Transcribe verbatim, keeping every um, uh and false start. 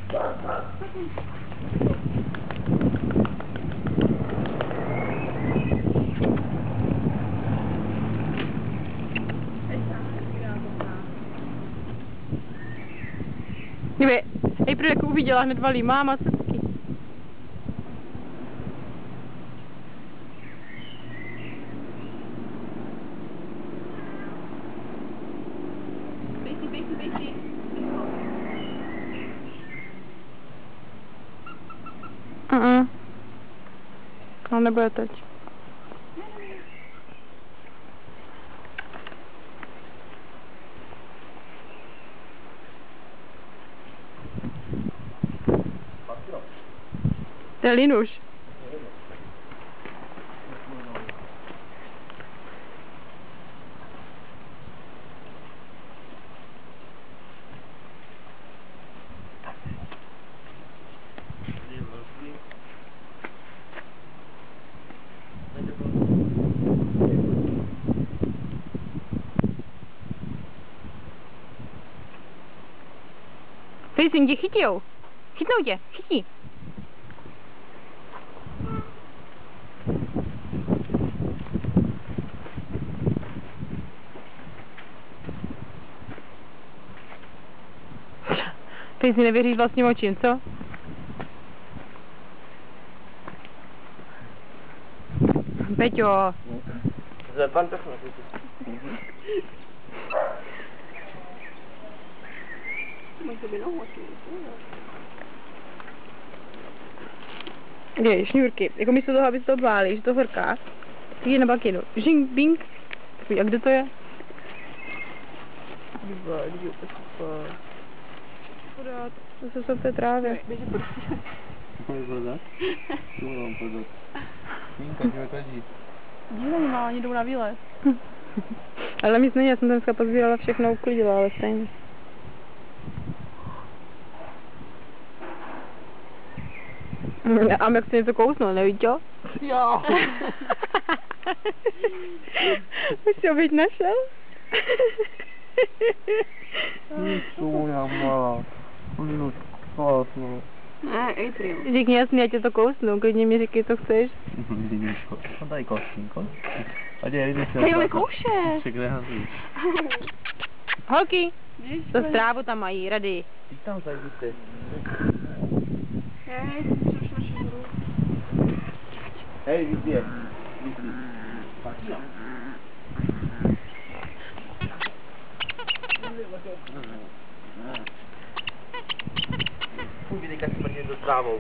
Kdyby, nejprve jako uviděla hned valí, máma cecky. Běží, běží, běží. Uh-uh. No nebude teď. To je linuš. Fejsing, tě chytijou. Chytnou tě, chytí. Fejsing, nevěříš vlastním očím, co? Peťo. Pan pechne. Dej, šňůrky. Jako místo toho, aby se to báli, že to horká. Ty na bakinu. Žing, bing. A kde to je? Podat. Zase jsou v té trávě. Běží prostě. Můžeš prodat? Tu mám prodat. Mínka, že každý. Dílení má, oni jdou na výlet. Ale nic není, já jsem dneska pozbírala všechno, uklidila, ale stejně. A jak jsi něco kousnul, nevíš čo? Jo! Už jsi ho byť našel? Nic moja malá. Minut spátno. Ne, April. Řekni jasně, já tě to kousnu, klidně mi říkej, co chceš. No daj kostínko. A děj, jdi se. Hej, ale kouše. Ještě kde hazíš. Holky, to strávu tam mají, rady. Ty tam zajděte. Hej, což naši hru. Hej, vidě. Půjde, teďka smrdí do trávou.